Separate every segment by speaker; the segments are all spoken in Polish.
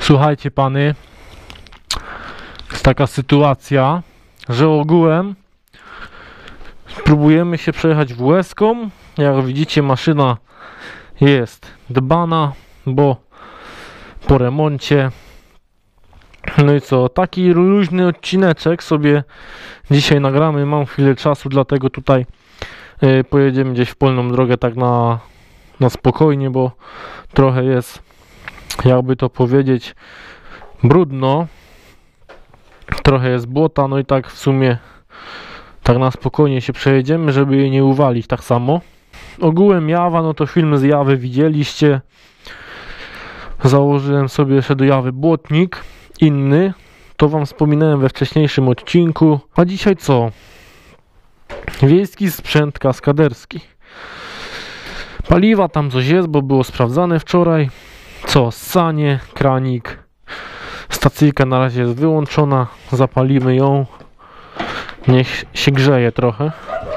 Speaker 1: Słuchajcie pany, jest taka sytuacja, że ogółem próbujemy się przejechać WS-ką. Jak widzicie, maszyna jest dbana, bo po remoncie. No i co, taki luźny odcineczek sobie dzisiaj nagramy. Mam chwilę czasu, dlatego tutaj pojedziemy gdzieś w polną drogę tak na spokojnie, bo trochę jest, jakby to powiedzieć, brudno, trochę jest błota, no i tak w sumie tak na spokojnie się przejedziemy, żeby jej nie uwalić tak samo. Ogółem Jawa, no to film z Jawy widzieliście. Założyłem sobie jeszcze do Jawy błotnik inny, to wam wspominałem we wcześniejszym odcinku. A dzisiaj co? Wiejski sprzęt kaskaderski. Paliwa tam coś jest, bo było sprawdzane wczoraj. Co? Ssanie, kranik. Stacyjka na razie jest wyłączona. Zapalimy ją. Niech się grzeje trochę.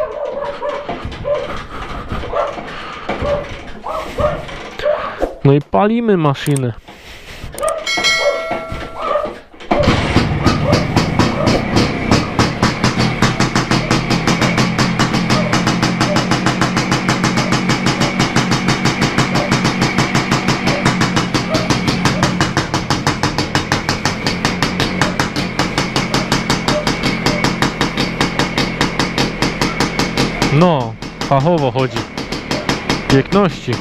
Speaker 1: No i palimy maszynę. No, fachowo chodzi. Piękności.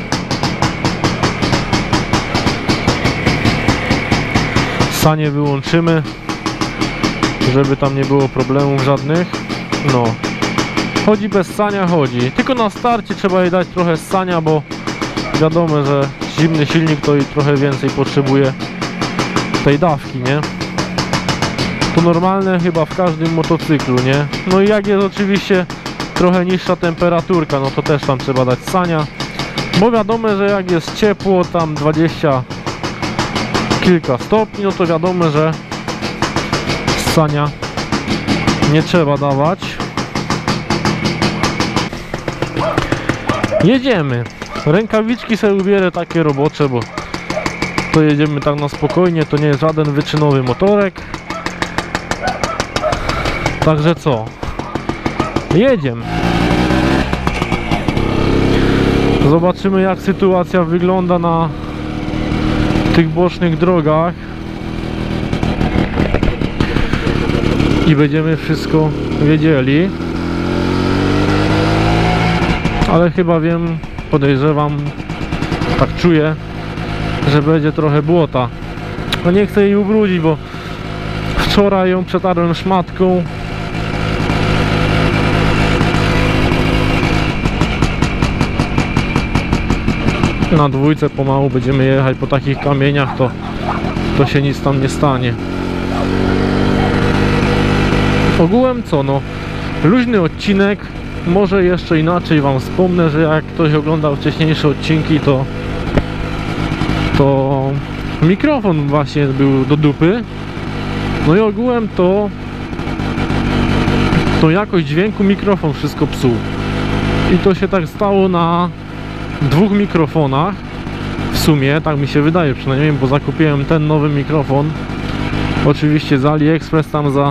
Speaker 1: Sanie wyłączymy, żeby tam nie było problemów żadnych. No, chodzi bez sania, chodzi. Tylko na starcie trzeba jej dać trochę sania, bo wiadomo, że zimny silnik to i trochę więcej potrzebuje tej dawki, nie? To normalne chyba w każdym motocyklu, nie? No i jak jest oczywiście trochę niższa temperaturka, no to też tam trzeba dać sania, bo wiadomo, że jak jest ciepło, tam 20 kilka stopni, no to wiadomo, że sania nie trzeba dawać. Jedziemy. Rękawiczki sobie ubierę takie robocze, bo to jedziemy tak na spokojnie, to nie jest żaden wyczynowy motorek. Także co? Jedziemy. Zobaczymy, jak sytuacja wygląda na tych bocznych drogach i będziemy wszystko wiedzieli, ale chyba wiem, podejrzewam, tak czuję, że będzie trochę błota. No nie chcę jej ubrudzić, bo wczoraj ją przetarłem szmatką. Na dwójce pomału będziemy jechać po takich kamieniach, to się nic tam nie stanie. Ogółem co, no, luźny odcinek. Może jeszcze inaczej wam wspomnę, że jak ktoś oglądał wcześniejsze odcinki, to mikrofon właśnie był do dupy. No i ogółem to jakość dźwięku mikrofon wszystko psuł. I to się tak stało na dwóch mikrofonach. W sumie, tak mi się wydaje przynajmniej, bo zakupiłem ten nowy mikrofon oczywiście z AliExpress tam za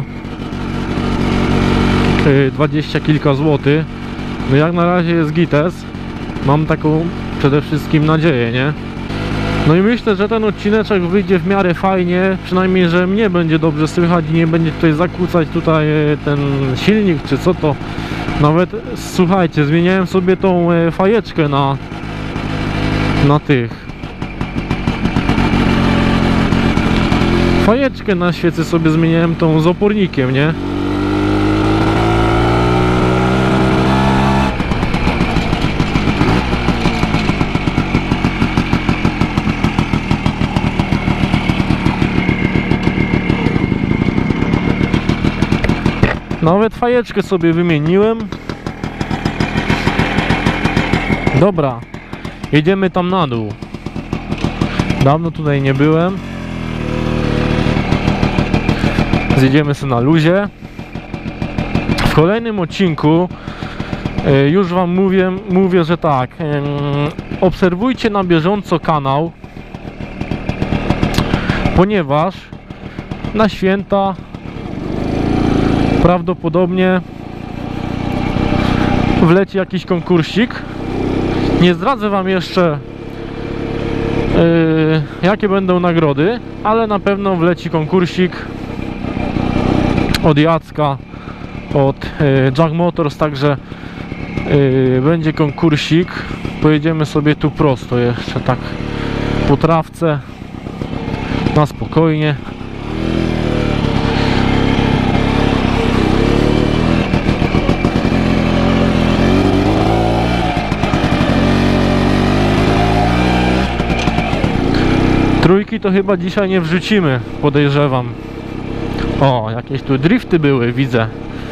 Speaker 1: 20 kilka złotych. No jak na razie jest gites. Mam taką przede wszystkim nadzieję, nie? No i myślę, że ten odcineczek wyjdzie w miarę fajnie, przynajmniej, że mnie będzie dobrze słychać i nie będzie tutaj zakłócać tutaj ten silnik, czy co to. Nawet, słuchajcie, zmieniałem sobie tą fajeczkę na tych. Fajeczkę na świecy sobie zmieniałem tą z opornikiem, nie? Nawet fajeczkę sobie wymieniłem. Dobra, jedziemy tam na dół. Dawno tutaj nie byłem. Zjedziemy sobie na luzie. W kolejnym odcinku już wam mówię, że tak, obserwujcie na bieżąco kanał. ponieważ na święta prawdopodobnie wleci jakiś konkursik. Nie zdradzę wam jeszcze jakie będą nagrody, ale na pewno wleci konkursik od Jacka, od Jack Motors, także będzie konkursik. Pojedziemy sobie tu prosto jeszcze tak po trawce, na spokojnie. Trójki to chyba dzisiaj nie wrzucimy, podejrzewam. O, jakieś tu drifty były, widzę.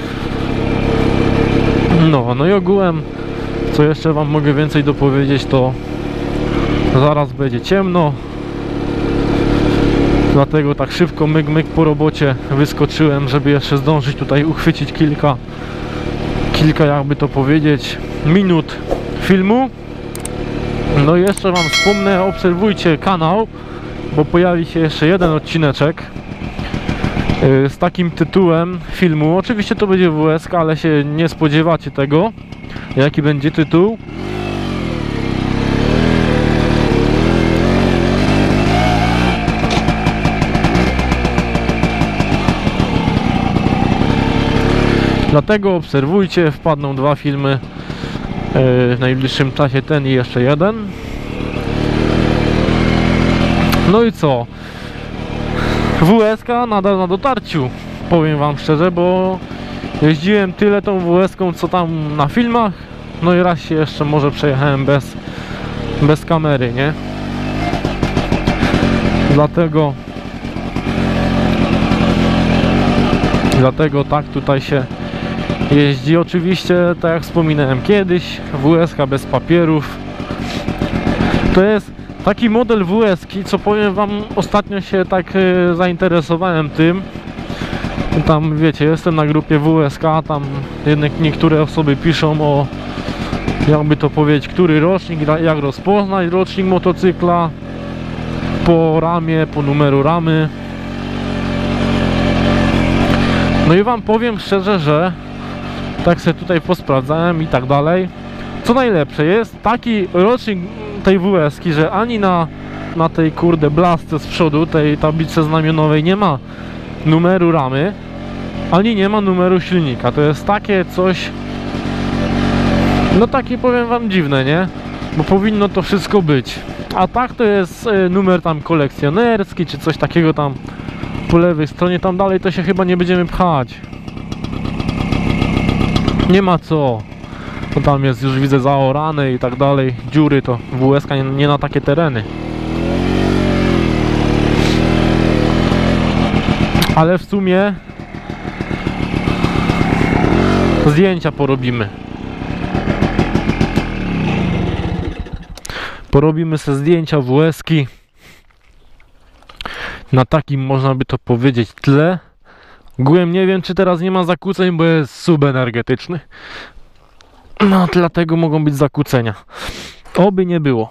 Speaker 1: No i ogółem, co jeszcze wam mogę więcej dopowiedzieć, to zaraz będzie ciemno. Dlatego tak szybko, myk po robocie wyskoczyłem, żeby jeszcze zdążyć tutaj uchwycić kilka jakby to powiedzieć, minut filmu. No i jeszcze wam wspomnę, obserwujcie kanał, bo pojawi się jeszcze jeden odcineczek z takim tytułem filmu. Oczywiście to będzie WSK, ale się nie spodziewacie tego, jaki będzie tytuł. Dlatego obserwujcie, wpadną dwa filmy w najbliższym czasie, ten i jeszcze jeden. No i co? WSK nadal na dotarciu, powiem wam szczerze, bo jeździłem tyle tą WS-ką, co tam na filmach. No i raz się jeszcze może przejechałem bez kamery, nie? Dlatego tak tutaj się jeździ. Oczywiście, tak jak wspominałem kiedyś, WSK bez papierów. To jest taki model WS-ki, co powiem wam, ostatnio się tak zainteresowałem tym. Tam wiecie, jestem na grupie WSK, tam jednak niektóre osoby piszą o, jakby to powiedzieć, który rocznik, jak rozpoznać rocznik motocykla po ramie, po numeru ramy. No i wam powiem szczerze, że tak sobie tutaj posprawdzałem i tak dalej. Co najlepsze, jest taki rocznik tej WS-ki, że ani na tej kurde blasce z przodu, tej tablicy znamionowej nie ma numeru ramy, ani nie ma numeru silnika. To jest takie coś, no takie powiem wam dziwne, nie? Bo powinno to wszystko być. A tak to jest numer tam kolekcjonerski, czy coś takiego tam po lewej stronie. Tam dalej to się chyba nie będziemy pchać. Nie ma co. To tam jest, już widzę, zaorane i tak dalej. Dziury to WSK nie na takie tereny. Ale w sumie zdjęcia porobimy. Porobimy sobie zdjęcia WS-ki na takim, można by to powiedzieć, tle. Ogółem nie wiem, czy teraz nie ma zakłóceń, bo jest subenergetyczny. No, dlatego mogą być zakłócenia. Oby nie było.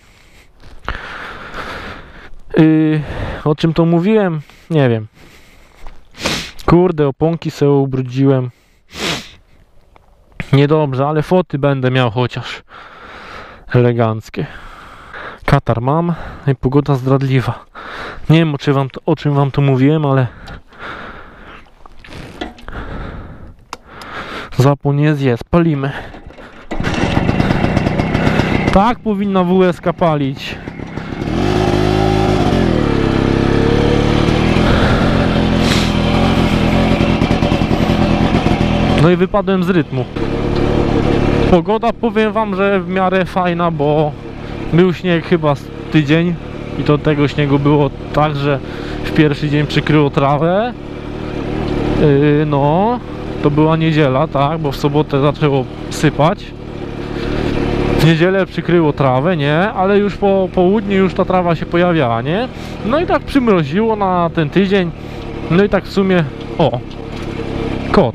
Speaker 1: O czym to mówiłem? Nie wiem. Kurde, oponki sobie ubrudziłem. Niedobrze, ale foty będę miał chociaż. Eleganckie. Katar mam i pogoda zdradliwa. Nie wiem, o czym wam to mówiłem, ale zapłon jest, palimy. Tak powinna WSK palić. No i wypadłem z rytmu. Pogoda, powiem wam, że w miarę fajna, bo był śnieg chyba z tydzień i to tego śniegu było tak, że w pierwszy dzień przykryło trawę. No, to była niedziela, tak, bo w sobotę zaczęło sypać. W niedzielę przykryło trawę, nie, ale już po południu już ta trawa się pojawiała, nie. No i tak przymroziło na ten tydzień. No i tak w sumie, o, kot.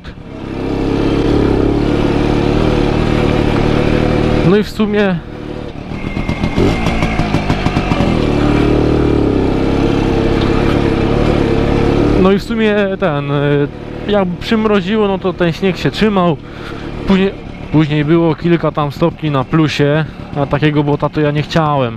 Speaker 1: No i w sumie No i w sumie jak przymroziło, no to ten śnieg się trzymał. Później było kilka tam stopni na plusie, a takiego błota to ja nie chciałem.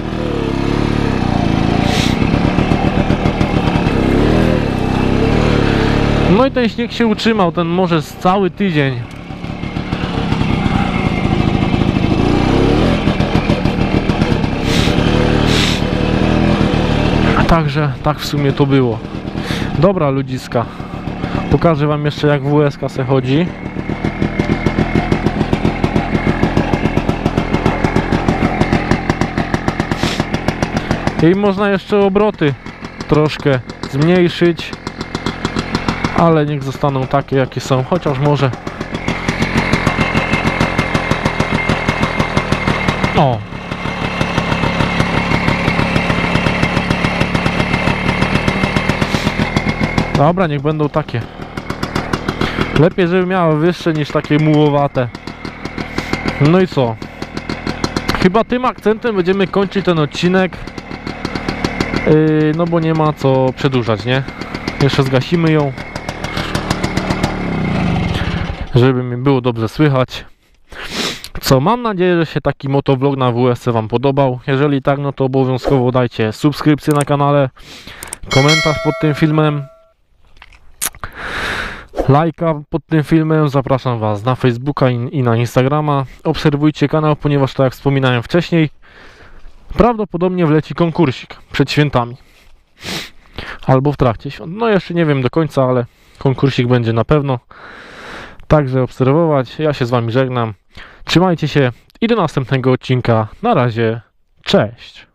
Speaker 1: No i ten śnieg się utrzymał, ten może z cały tydzień. Także tak w sumie to było. Dobra ludziska, pokażę wam jeszcze jak WSK se chodzi. I można jeszcze obroty troszkę zmniejszyć, ale niech zostaną takie jakie są, chociaż może o, dobra, niech będą takie. Lepiej, żeby miała wyższe niż takie mułowate. No i co? Chyba tym akcentem będziemy kończyć ten odcinek. No bo nie ma co przedłużać, nie? Jeszcze zgasimy ją, żeby mi było dobrze słychać. Co, mam nadzieję, że się taki motovlog na WSC wam podobał. Jeżeli tak, no to obowiązkowo dajcie subskrypcję na kanale, komentarz pod tym filmem, lajka pod tym filmem. Zapraszam was na Facebooka i na Instagrama. Obserwujcie kanał, ponieważ tak jak wspominałem wcześniej, prawdopodobnie wleci konkursik przed świętami albo w trakcie świąt. No jeszcze nie wiem do końca, ale konkursik będzie na pewno. Także obserwować. Ja się z wami żegnam. Trzymajcie się i do następnego odcinka. Na razie. Cześć.